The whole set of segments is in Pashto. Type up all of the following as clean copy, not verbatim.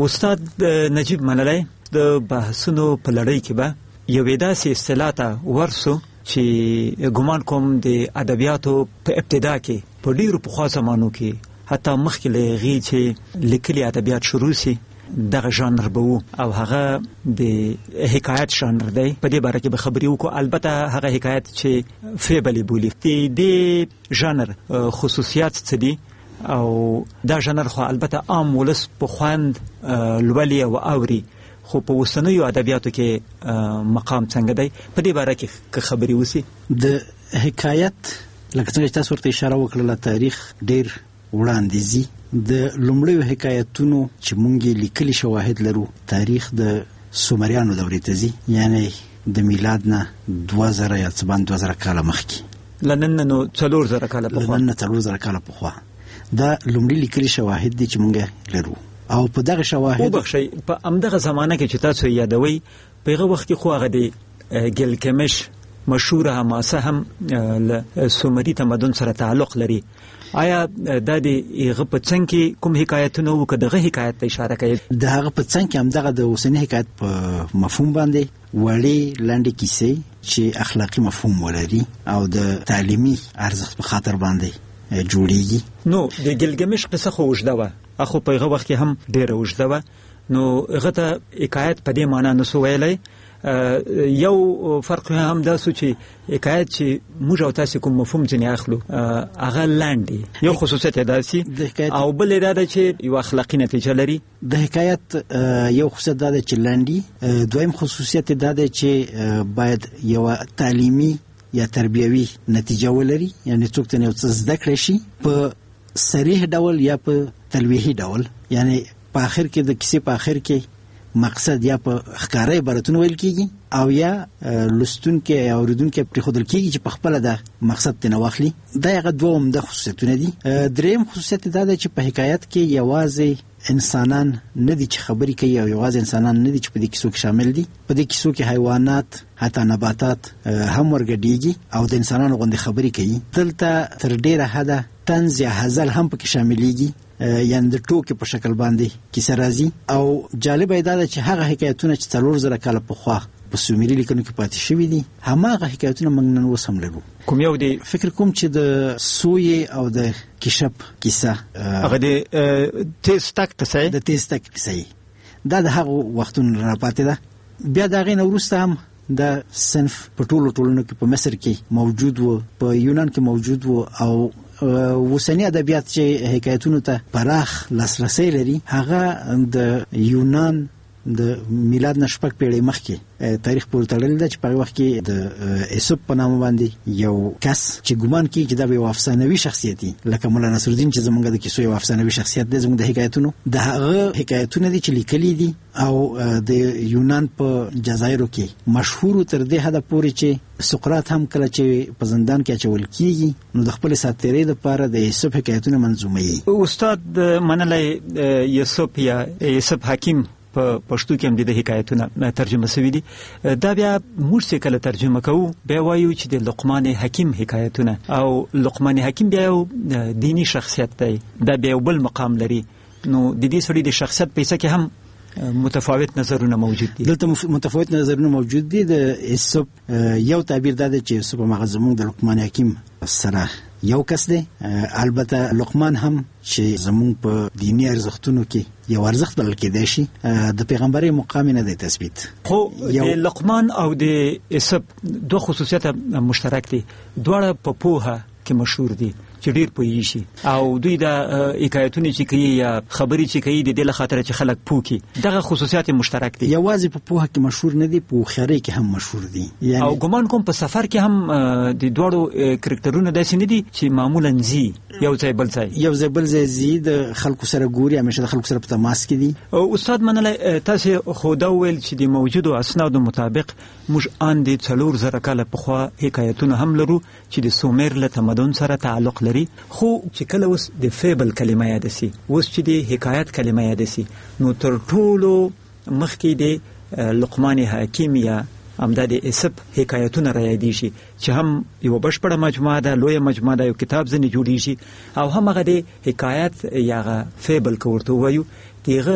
استاد نجیب منلی د بحثونو په لړۍ کې به یو داسې اصطلاح ته ورسو چې ګمان کوم د ادبیاتو په ابتدا کې په ډیرو پخوا زمانو کې حتی مخکې له هغې چې لیکلي ادبیات شروع سي دغه ژانر به وو او هغه د حکایت ژانر دی. په دې باره کې به خبرې وکړو. البته هغه حکایت چې فیبل بولي د دې ژانر خصوصیات څه دي او دا ژانر خو البته عام ولس په خوند لولي او اوري، خو په اوسنیو ادبیاتو کې مقام څنګه دی په دې باره کې خبرې وسی. د حکایت لکه څنګه چې تاسو ورته اشاره وکړه تاریخ ډیر وړاندې ځي. د لومړیو حکایتونو چې مونږ لیکلي شواهد لرو تاریخ د سومریانو دورې ته ځي، یعنی د میلاد نه 2000 یا 2000 کاله مخکې، لنن نو 4000 کاله پخوا، لنن 4000 کاله پخوا دا لومړی لیکلي شواهد دي چې مونږ لرو. او په دغه شواهد وبخشي په امدغه زمانه کې چې تاسو یادوي په هغه وخت کې خو هغه د ګلکمش مشهور حماسه هم له سومري تمدن سره تعلق لري. آیا د دې هغه په څنګه کې کوم حکایتونه وو که دغه حکایت ته اشاره کوي؟ د هغه په څنګه کې همدغه د اوسنی حکایت په مفهوم باندې وړې لنډې کیسې چې اخلاقی مفهوم ولري او د تعلیمي ارزښت په خاطر باندې جوړیږي. نو د ګلګمش قصه خو وجده وه، اخو په هغه وخت کې هم ډیره وجده وه، نو هغه ته حکایت په دې معنا نسو ویلی. یو فرق هم دا سو چې حکایت چې موږ او تاسو کوم مفهوم ځنې اخلو هغه لاندې یو خصوصیت داسي او بل دا چې یو اخلاقی نتیجه لري. د حکایت یو خصوصیت دا چې لاندې، دویم خصوصیت دا چې باید یو تعلیمي یا تربیوي نتیجه ولري، یعنی څوک ته یو څه زده کړی شي په صریح ډول یا په تلویحي ډول، یعنی په اخر کې د کیسې په اخر کې مقصد یا په ښکاره عبارتونه ویل کیږي او یا لستونکي یا اوریدونکي پرې ښودل کیږي چې په خپله د مقصد ته نه واخلي. دا هغه دوه عمده خصوصیتونه دي. دریم خصوصیت دا دی چې په حکایت کې یوازې انسانان نه دي چې خبرې کوي او یوازې انسانان نه دي چې په دې کیسو کې شامل دي. په دې کیسو کې حیوانات حتی نباتات هم ورګډېږي او د انسانانو غوندې خبرې کوي. دلته تر ډیره حده طنز یا هزل هم پکې شاملېږي، یعنی د ټوکې په شکل باندې کیسه راځي. او جالبه دا ده چې هغه حکایتونه چې 4000 کاله پخوا په سومري لیکنو کې پاتې شوي دي هماغه حکایتونه موږ نن اوس هم لرو. کوم یو دی؟ فکر کوم چې د سوی او د کشپ کیسه، هغه د تیزتک کیسه، د تیزتک کیسه دا د هغه وختونو را پاتې ده. بیا د هغې نه وروسته هم د صنف په ټولو ټولنو کې په مصر کې موجود و، په یونان کې موجود و، او اوسنی ادبیات چې حکایتونو ته پراخ لاسرسی لري هغه د یونان د میلاد نه 6 پیړۍ مخکې تاریخ پورې تړلی ده چې په هغه وخت کې د ایسوپ په نامه باندې یو کس چې ګمان کوي چې دا به یو افسانوي شخصیت دی، لکه مولا نصرالدین چې زمونږ د کیسو یو افسانوي شخصیت دی زمونږ د حکایتونو، د هغه حکایتونه دي چې لیکلي دي او د یونان په جزایرو کې مشهور تر دې حده پورې چې سقراط هم کله چې په زندان کې اچول کیږي نو د خپل ساتیرې لپاره د ایسوپ حکایتونه منظوموي. استاد منلی یوسف یا یوسف حکیم په پښتو کې هم د حکایتونو ترجمه شوی دي. دا بیا موږ څه کله ترجمه کوو بیا وایو چې د لقمان حکیم حکایتونه، او لقمان حکیم بیا یو دینی شخصیت دی، دا بیا بل مقام لري. نو د دې سړي د شخصیت په څه کې هم متفاوت نظرونه موجود دي. دلته متفاوت نظرونه موجود دي. د ایسوپ یو تعبیر دا دی چې ایسوپ هغه زموږ د لقمان حکیم سره یو کس دی. البته لقمان هم چې زموږ په دینی ارزښتونو کې یو ارزښت بلل کېدای شي، د پیغمبري مقام نه دی تثبیت. خو د لقمان او د ایسوپ دوه خصوصیات مشترک دي، دواړه په پوهه کې مشهور دي چې ډیر پوهیږي شي، او دوی د حکایتونه چې کوي یا خبرې چې کوي د دې لخاطر چې خلک پوکي، دغه خصوصیات مشترک دي. یوازې په پوهه کې مشهور نه دي، په هوښیارۍ کې هم مشهور دي. او ګمان کوم په سفر کې هم د دواړو کرکټرونه داسې نه دي چې معمولا ځي یو ځای بل ځای ځي، د خلکو سره ګوري، همیشه د خلکو سره په تماس کې دي. استاد منلی تاسو خو دا ویل چې د موجودو اسنادو مطابق موږ ان د 4000 کاله پخوا حکایتونه هم لرو چې د سومر له تمدن سره تعلق لري. خو چې کله اوس د فیبل کلمه یاد سي، اوس چې د حکایت کلمه یاد سي، نو تر ټولو مخکې د لقمان حکیم یا همدا د ایسوپ حکایتونه را یادېږي چې هم یو بشپړه مجموعه ده، لویه مجموعه ده، یو کتاب ځینې جوړېږي، او هم هغه د حکایت یا فیبل که ورته ووایو دغه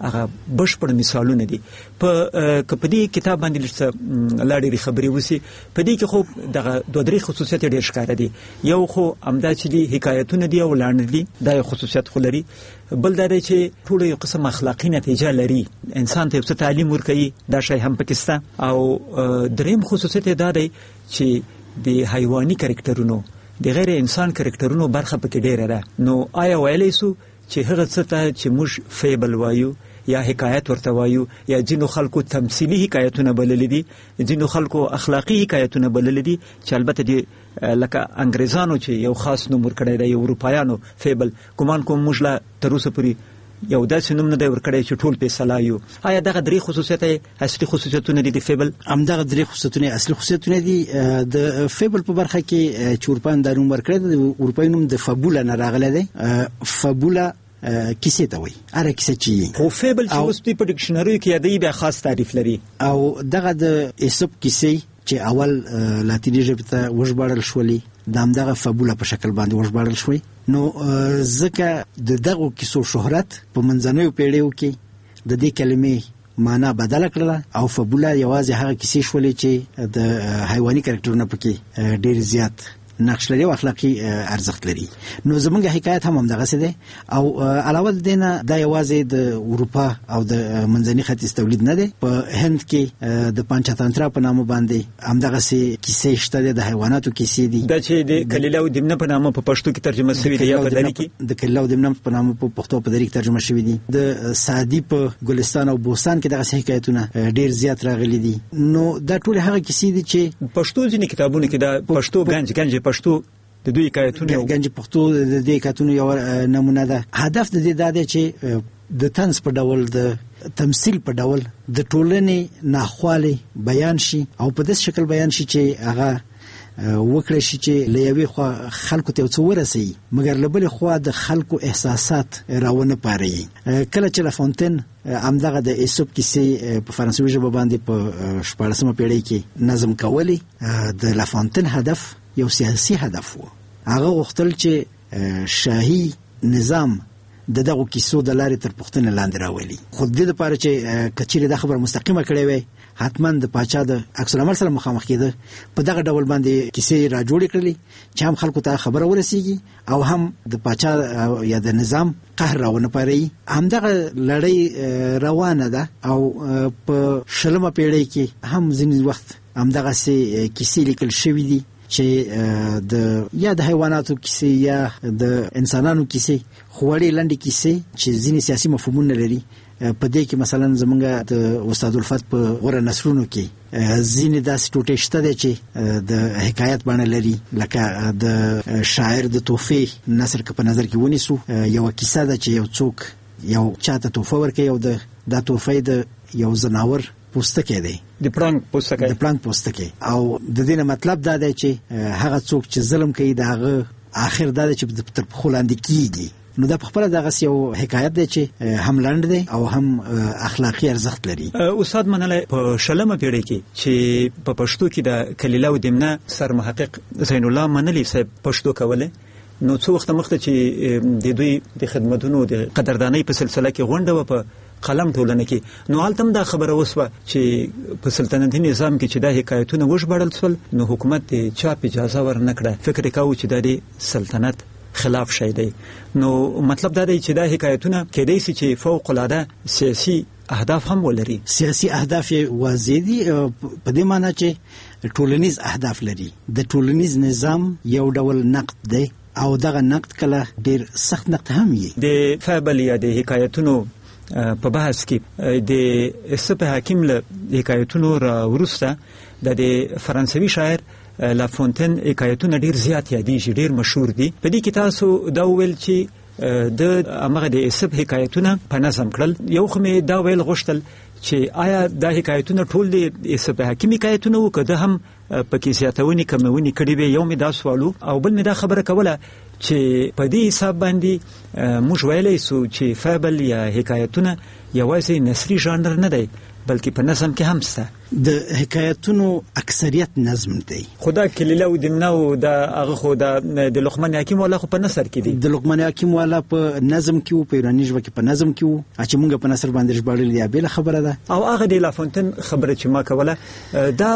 هغه بشپړ مثالونه دي. په کپدي کتاب باندې لږ لاړې خبرې وسی په دې کې خو دغه دوه درې خصوصیت ډېر ښکاره دي. یو خو امدا چې دي حکایتونه دي او لاندې دي دا یو خصوصیت خو لري. بل دا دی چې ټول یو قسم اخلاقی نتیجه لري، انسان ته څه تعلیم ورکوي، دا شی هم پکسته. او دریم خصوصیت دا دی چې د حیواني کریکټرونو د غیر انسان کریکټرونو برخه پکې ډیره ده. نو آیا ویلې سو چې هغه څه ته چې موږ فیبل وایو یا حکایت ورته وایو یا جنو خلکو تمثيلي حکایتونه بلل دي، جنو خلکو اخلاقی حکایتونه بلل دي چې البته دي لکه انګريزانو چې یو خاص نوم ورکړی دی، اروپایانو فیبل ګمان کوم موږ لا تر اوسه پورې یو داسې نوم نه دی ورکړی چې ټول په صلاحیو. آیا دغه درې خصوصیت اصلي خصوصیتونه دي د فیبل؟ دغه درې خصوصیتونه اصلي خصوصیتونه دي د فیبل په برخه کې چې اروپایان د نوم ورکړی دی. اروپایي نوم د فابولا نه راغلی دی. فابولا کیسه ته وایي، اره کیسه چې خو فیبل چې اوس په ډکشنری کې یادې به خاص تعریف لري. او دغه د ایسوپ کیسه چې اول لاتینی ژبه ته وژباړل شولې دغه فابولا په شکل باندې وژباړل شوې. نو ځکه دغه کیسو شهرت په منځنیو پیړیو کې د دې کلمې معنا بدله کړله او فابولا یوازې هغه کیسې شولې چې د حیواني کریکټرونو پکې ډېر زیات نقش لري او اخلاقی ارزښت لري. نو زمونږ حکایت هم دغه څه دی. او علاوه د دینه دا یوازې د اروپا او د منځني ختیځ تولید نه دی. په هند کې د پانچاتانترا په نامه باندې همدغه سي کیسې شته د حیواناتو کیسې دي. دا چې د کلیلاو دمنه په نامه په پښتو کې ترجمه شوی دی یا په دری کې د کلیلاو دمنه په نامه په پښتو په دری کې ترجمه شوی دی. د سعدي په ګلستان او بوسان کې دغه حکایتونه ډیر زیات راغلي دي. نو دا ټول هغه کیسې دي چې پښتو ځینې کتابونه کې دا پښتو گنج پښتو د دوی حکایتونه گنج پښتو د دې حکایتونو یو نمونه ده. هدف د دې دا دی چې د طنز په ډول د تمثيل په ډول د ټولنې ناخواله بیان شي او په داس شکل بیان شي چې هغه وکړي شي چې لوي خو خلکو ته ورسي مګر لبل خو د خلکو احساسات راونه پاري. کله چې لافونتین همدغه د ایسوپ کیسې په فرانسوي ژبه باندې په 14مه پیړۍ کې نظم کولی، د لافونتین هدف یو سیاسي هدف و. هغه غوښتل چې شاهي نظام دغه کیسو د لارې تر پښتنه لاندې راولي. خو د دې لپاره چې کچېره د خبر مستقیمه کړې وي حتمان د پاچا د عکس العمل سره مخامخ کېده. په دغه ډول باندې کیسې را جوړې کړلې چې هم خلکو ته خبره ورسیږي او هم د پاچا یا د نظام قهر راونه پاري. همدغه لړۍ روانه ده او په 20مه پیړۍ کې هم ځینې وخت همدغه کیسې لیکل شوې دي چې د یا د حیواناتو کیسې یا د انسانانو کیسې، خوړې لاندې کیسې چې ځینې سیاسي مفهومونه لري. په دې کې مثلا زمونږ د استاد الفت په غوره نثرونو کې ځینې داسې ټوټې شته دي چې د حکایت باندې لري. لکه د شاعر د توفیق نثر که په نظر کې ونیسو، یو کیسه ده چې یو څوک یو چاته توفه ورکوي او د توفه د یو زناور پوستکی دی، د پړانګ پوستکی. او د دې نه مطلب دا دی چې هغه څوک چې ظلم کوي دغه آخر دا دی چې تر پخو لاندې کیږي. نو دا په خپل دغه یو حکایت دی چې هم لاند دی او هم اخلاقی ارزښت لري. استاد منله په 20مه پیړۍ کې چې په پښتو کې د کلیلاو دمنه سر محقق زین الله منلی صاحب پښتو کوله، نو څو وخت مخته چې د دوی د خدماتونو د قدردانۍ په سلسله کې غونډه و په قلم ټولنه کې، نو حالتم دا خبره وسوه چې په سلطنتي نظام کې چې دا حکایتونه وژباړل شول نو حکومت ته چاپ اجازه ورنکړه. فکر وکاو چې د سلطنت خلاف شي دی. نو مطلب دا دی چې دا حکایتونه کېدای شي چې فوق العاده سیاسي اهداف هم ولري. سیاسي اهداف واضح دي په دې معنی چې ټولنیز اهداف لري. د ټولنیز نظام یو ډول نقد دی او دغه نقد کله ډیر سخت نقد هم وي. د فابل یا د حکایتونو په بحث کې د ایسوپ حکیم له حکایتونو را ورسته د فرانسوي شاعر لافونتین حکایتونه ډیر زیات یادېږي، ډیر مشهور دي. په دې کې تاسو دا ویل چې د امغه د ایسوپ حکایتونه په نظم کړل. یو خو مې دا ویل غوښتل چې آیا دا حکایتونه ټول د ایسوپ حکیم حکایتونه وو که هم پکې زیاتونی کمونی کړي وي؟ یو مې دا سوالو او بل مې دا خبره کوله چې په دې حساب باندې موږ ویلای سو چې فابل یا حکایتونه یوازې نثري ژانر نه دی، بلکې په نظم کې هم شته. د حکایتونو اکثریت نظم دی. خدا کلیله او دمنه او د هغه خو د لقمان حکیم والا خو په نثر کې دی. د لقمان حکیم والا په نظم کې او په ایرانی ژبه کې په نظم کې وو چې موږ په نثر باندې ژباړل دی بل خبره ده. او هغه د لافونتن خبره چې ما کوله دا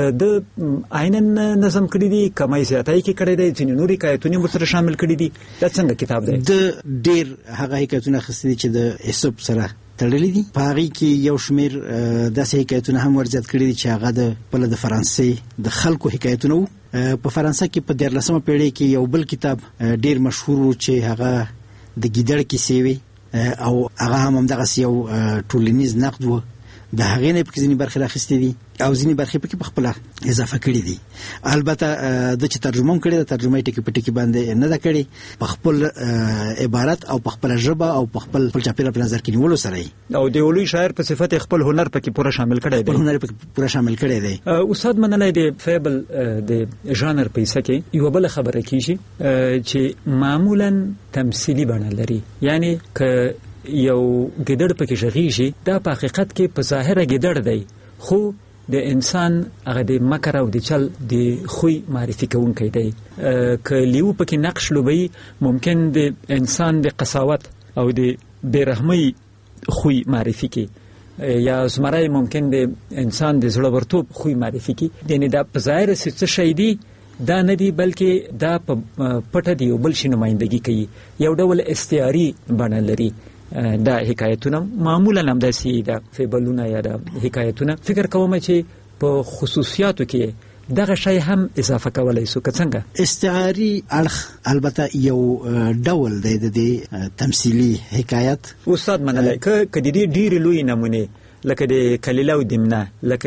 د عینن نظم کړی دی کمای زیاتای کې کړی دی چې نوري حکایتونه ورسره شامل کړی دي. دا څنګه کتاب دی؟ د ډیر هغه حکایتونه خسته چې د ایسوب سره تړلې دي. په هغه کې یو شمیر داسې حکایتونه هم ورزیات کړي دي چې هغه د فرانسې د خلکو حکایتونه وو. په فرانسه کې په 14مه پیړۍ کې یو بل کتاب ډیر مشهور و چې هغه د ګیدړ کیسې وي او هغه هم دغه یو ټولنیز نقد و. د هغې نه پکې ځینې برخې راخستې دي او ځینې برخې پکې په خپله اضافه کړي دي. البته د چې ترجمه هم کړې ده، ترجمه یې ټکي په ټکي باندې نه ده کړې، په خپل عبارت او په خپله ژبه او په خپل چاپېریال په نظر کې نیولو سره یې او د لوی شاعر په صفت خپل هنر پکې پوره شامل کړی دی. خپل هنر پکې پوره شامل کړی دی. استاد منلی د فیبل د ژانر په حصه کې یوه بله خبره کېږي چې معمولا تمثیلي بڼه لري. یعنی که یو ګیدړ پکې غږیږي دا په حقیقت کې په ظاهره ګیدړ دی، خو د انسان هغه د مکر او د چل د خوی معرفي کوونکی دی. که لیو پکې نقش لوبوي ممکن د انسان د قساوت او د بیرحمۍ خوی معرفي کی، یا زمری ممکن د انسان د زړورتوب خوی معرفي کی. یعنی دا په ظاهره څه شی دی دا نه دی بلکې دا په پټه دی او بل شي نمائندګي کوي، یو ډول استعاري بڼه لري. دا حکایتونه معمولا هم داسې دا فیبلونه یا دا حکایتونه فکر کوم چې په خصوصیاتو کې دغه شی هم اضافه کولای سو. که څنګه استعاری اړخ البته یو ډول دی د تمثيلي حکایت. استاد منلی که د دې ډېر لوی نمونه لکه د کلیله او دمنه، لکه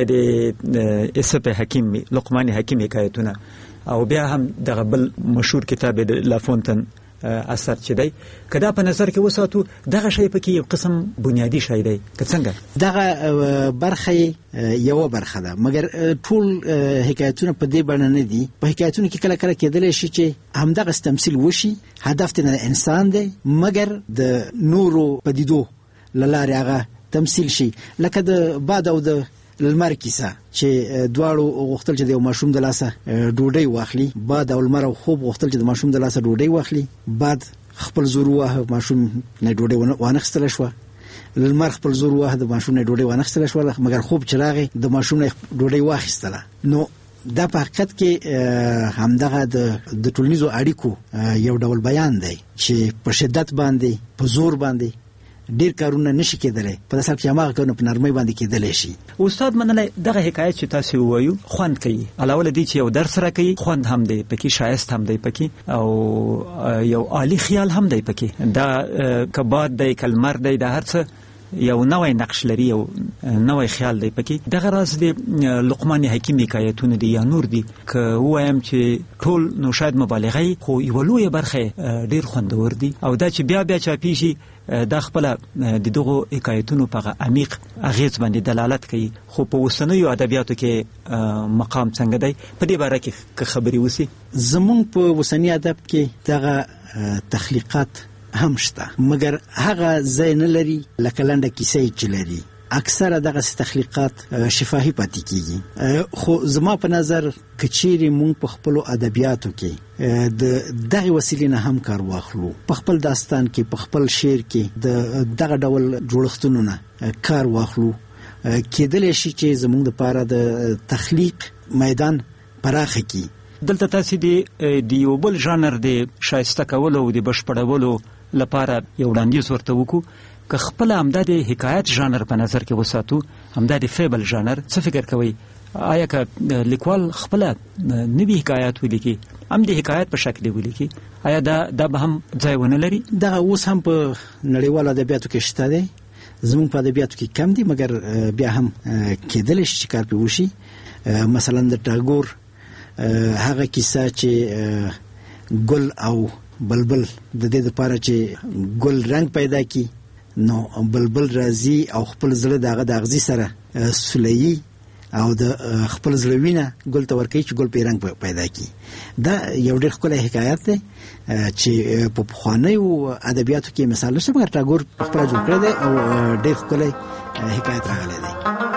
د ایسوپ حکیم، لقمان حکیم حکایتونه، او بیا هم دغه بل مشهور کتاب د لافونتن اثر چې دی، کدا په نظر کې وساتو دغه شی پکې یو قسم بنیادی شی دی. که څنګه دغه برخه یو برخه ده، مګر ټول حکایتونه په دې باندې نه دي. په حکایتونو کې کله کله کېدلی شي چې همدغه تمثيل وشي، هدف ته انسان دی، مګر د نورو پدیدو لاره هغه تمثيل شي. لکه د باد او د لمر کیسه چې دواړو غوښتل چې د ماشوم د لاسه ډوډۍ واخلي. باد او لمر خوب غوښتل چې د ماشوم د لاسه ډوډۍ واخلي. باد خپل زور واه ماشوم نه ډوډۍ وانخستل شو، لمر خپل زور واه د ماشوم نه ډوډۍ وانخستل شو، مګر خوب چراغ د ماشوم نه ډوډۍ واخیستله. نو دا په حقیقت کې همدغه د ټولنیزو اړیکو یو ډول بیان دی چې په شدت باندې په زور باندې ډیر کارونه نشي کېدلی، په داسې کې هغه کارونه په نرمۍ باندې کېدلی شي. استاد منلی دغه حکایت چې تاسو وایو خوند کوي، علاوه له دې چې یو درس راکوي، خوند هم دی پکې، شایست هم دی پکې، او یو عالی خیال هم دی پکې. دا کباد دی، کلمر دی، دا هر څه یو نوې نقش لري، یو نوې خیال دی پکې. دغه راز د لقمان حکیم حکایتونه دي یا نور دي، که وایم چې ټول نو شاید مبالغه، خو یو لوی برخه ډیر خوندور دي. او دا چې بیا چاپیږي دا خپل د دغه حکایتونو په عمیق اغیز باندې دلالت کوي. خو په اوسنیو ادبیاتو کې مقام څنګه دی په دې باره کې خبري وسی؟ زمونږ په اوسنی ادب کې دغه تخلیقات هم شته، مګر هغه ځای نه لري لکه لنډه کیسې چې لري. اکثره دغه تخلیقات شفاهي پاتې کیږي. خو زما په نظر کچيري مونږ په خپل ادبیاتو کې د دغه وسیلې نه هم کار واخلو، په خپل داستان کې، په خپل شعر کې دغه ډول جوړښتونو نه کار واخلو، کېدلی شي چې زموږ لپاره د تخلیق میدان پراخه کی. دلته تاسو د یو بل ژانر د شایسته کولو او د بشپړولو لپاره یو وړاندیز ورته وکړو. که خپل همداد حکایت ژانر په نظر کې وساتو، همداد فیبل ژانر، څه فکر کوي؟ آیا که لیکوال خپل نوی حکایت ولیکي، هم د حکایت په شکل ولیکي، آیا دا به هم ځای ونه لري؟ دغه اوس هم په نړیوالو ادبیاتو کې شته دی، زموږ په ادبیاتو کې کم دی، مګر بیا هم کېدلی شي چې کار پې وشي. مثلا د ټاګور هغه کیسه چې ګل او بلبل د دې لپاره چې ګل رنگ پیدا کی، نو بلبل راځي او خپل زړه دغه د اغزي سره سولي او د خپل زړه وینه ګل ته ورکوي چې ګل په رنگ پیدا کی. دا یو ډېر ښکلی حکایت دی چې په پخوانیو ادبیاتو کې مثال نشته، مګر ټاګور خپله جوړ کړی دی او ډېر ښکلی حکایت راغلی دی.